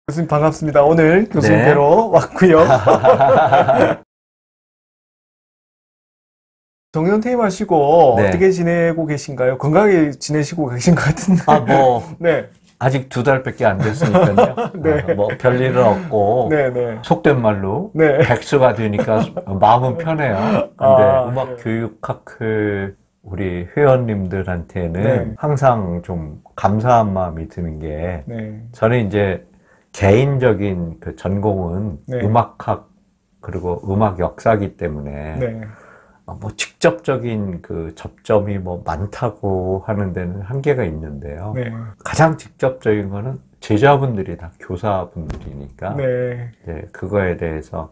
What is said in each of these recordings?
교수님 반갑습니다. 오늘 교수님 네. 뵈러 왔고요. 정년 퇴임하시고 네. 어떻게 지내고 계신가요? 건강하게 지내시고 계신 것 같은데. 네. 아직 2달밖에 안 됐으니까요. 네. 별일은 없고, 네, 네. 속된 말로, 네. 백수가 되니까 마음은 편해요. 근데 음악 네. 교육학회 우리 회원님들한테는 네. 항상 좀 감사한 마음이 드는 게, 네. 저는 이제 개인적인 그 전공은 네. 음악학, 그리고 음악 역사기 때문에, 네. 직접적인 그 접점이 많다고 하는 데는 한계가 있는데요. 네. 가장 직접적인 거는 제자분들이 다 교사분들이니까, 네. 이제 그거에 대해서,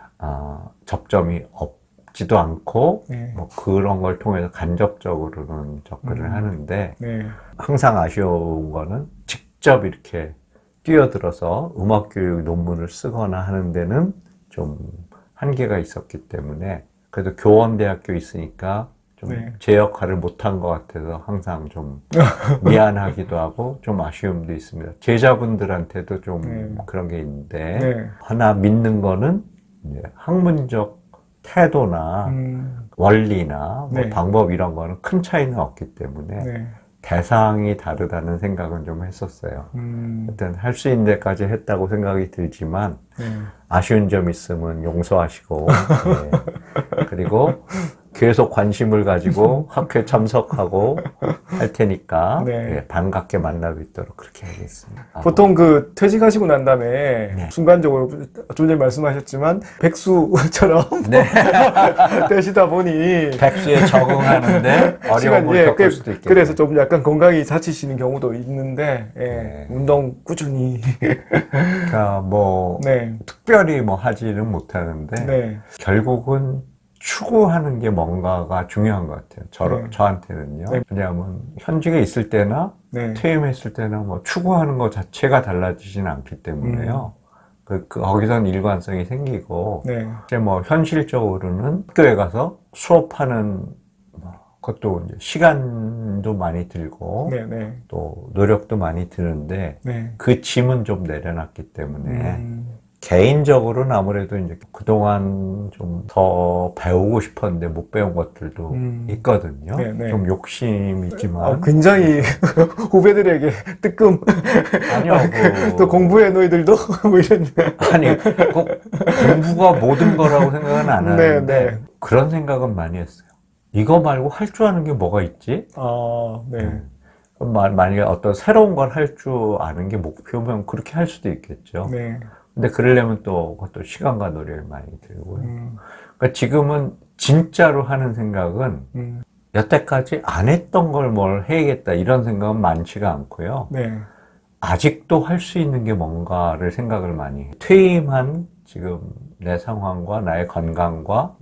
접점이 없지도 않고, 네. 그런 걸 통해서 간접적으로는 접근을 하는데, 네. 항상 아쉬운 거는 직접 이렇게 뛰어들어서 음악교육 논문을 쓰거나 하는 데는 좀 한계가 있었기 때문에, 그래도 교원대학교 있으니까 좀 네. 제 역할을 못한 것 같아서 항상 좀 미안하기도 하고 좀 아쉬움도 있습니다. 제자분들한테도 좀 네. 그런 게 있는데, 네. 하나 믿는 거는 이제 학문적 태도나 원리나 네. 방법 이런 거는 큰 차이는 없기 때문에 네. 대상이 다르다는 생각은 좀 했었어요. 하여튼 할 수 있는 데까지 했다고 생각이 들지만, 네. 아쉬운 점 있으면 용서하시고, 네. 그리고 계속 관심을 가지고 학회 참석하고 할 테니까, 네. 네, 반갑게 만날 수 있도록 그렇게 하겠습니다. 보통 그 퇴직하시고 난 다음에 네. 순간적으로 좀 전에 말씀하셨지만 백수처럼 네. 되시다 보니 백수에 적응하는데 어려움을 겪을 수도 있겠네요. 그래서 좀 약간 건강이 다치시는 경우도 있는데, 예, 네. 운동 꾸준히. 그러니까 네. 특별히 하지는 못하는데, 네. 결국은 추구하는 게 뭔가가 중요한 것 같아요. 네. 저한테는요. 네. 왜냐하면 현직에 있을 때나 네. 퇴임했을 때나 추구하는 것 자체가 달라지진 않기 때문에요. 거기선 일관성이 생기고, 네. 이제 현실적으로는 학교에 가서 수업하는 것도 이제 시간도 많이 들고, 네. 네. 또 노력도 많이 드는데, 네. 그 짐은 좀 내려놨기 때문에, 개인적으로는 아무래도 이제 그동안 좀 더 배우고 싶었는데 못 배운 것들도 있거든요. 네, 네. 좀 욕심이지만. 굉장히 후배들에게 뜨끔. 아니요, 또 공부해 너희들도 이런. 아니, 꼭 공부가 모든 거라고 생각은 안 하는데, 네. 그런 생각은 많이 했어요. 이거 말고 할 줄 아는 게 뭐가 있지? 네. 그럼 만약에 어떤 새로운 걸 할 줄 아는 게 목표면 그렇게 할 수도 있겠죠. 네. 근데 그러려면 또 그것도 시간과 노력이 많이 들고요. 그러니까 지금은 진짜로 하는 생각은 여태까지 안 했던 걸 뭘 해야겠다 이런 생각은 많지가 않고요. 네. 아직도 할 수 있는 게 뭔가를 생각을 많이 해요. 퇴임한 지금 내 상황과 나의 건강과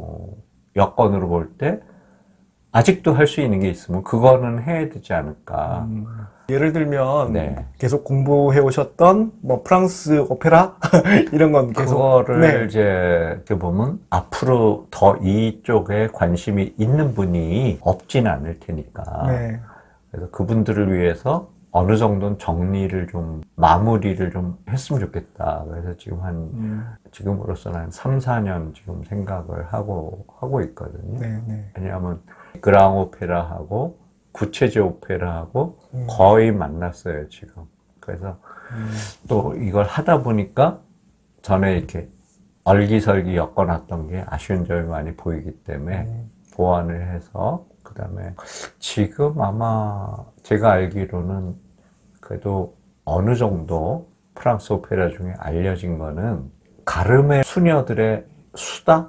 여건으로 볼 때 아직도 할 수 있는 게 있으면 그거는 해야 되지 않을까. 예를 들면 네. 계속 공부해 오셨던 프랑스 오페라 이런 건 계속 그거를 이제 이렇게 보면 앞으로 더 이쪽에 관심이 있는 분이 없진 않을 테니까. 네. 그래서 그분들을 위해서 어느 정도는 정리를 좀 마무리를 좀 했으면 좋겠다. 그래서 지금 지금으로서는 한 3, 4년 지금 생각을 하고 있거든요. 네, 네. 왜냐하면 그랑 오페라하고 구체제 오페라하고 거의 만났어요, 지금. 그래서 또 이걸 하다 보니까 전에 이렇게 얼기설기 엮어놨던 게 아쉬운 점이 많이 보이기 때문에 보완을 해서 그 다음에 지금 아마 제가 알기로는 그래도 어느 정도 프랑스 오페라 중에 알려진 거는 가르메 수녀들의 수다?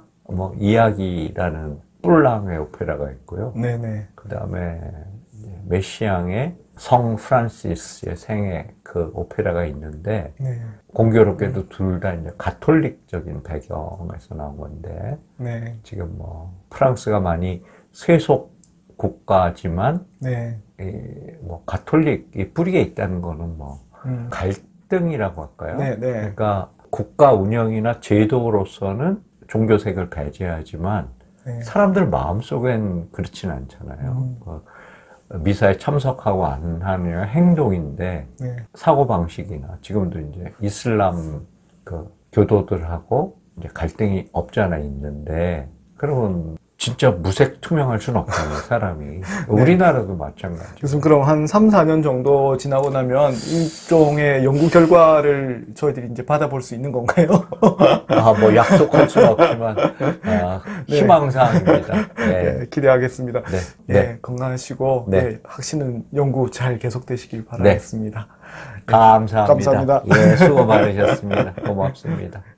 이야기라는 뿔랑의 오페라가 있고요. 네네. 그 다음에 메시앙의 성 프란시스의 생애 그 오페라가 있는데, 네. 공교롭게도 둘 다 이제 가톨릭적인 배경에서 나온 건데, 네. 지금 프랑스가 많이 세속 국가지만, 네. 가톨릭이 뿌리에 있다는 거는 갈등이라고 할까요? 네, 네. 그러니까 국가 운영이나 제도로서는 종교색을 배제하지만, 네. 사람들 마음속엔 그렇진 않잖아요. 미사에 참석하고 안 하는 행동인데 네. 사고방식이나 지금도 이제 이슬람 그 교도들하고 이제 갈등이 없잖아 있는데 그러면 진짜 무색 투명할 수는 없잖아요, 사람이. 우리나라도 마찬가지. 교수님, 그럼 한 3, 4년 정도 지나고 나면 일종의 연구 결과를 저희들이 이제 받아볼 수 있는 건가요? 뭐 약속할 수는 없지만, 희망사항입니다. 네. 네, 기대하겠습니다. 네. 네, 건강하시고, 네. 네, 하시는 연구 잘 계속되시길 바라겠습니다. 감사합니다. 감사합니다. 예, 수고 많으셨습니다. 고맙습니다.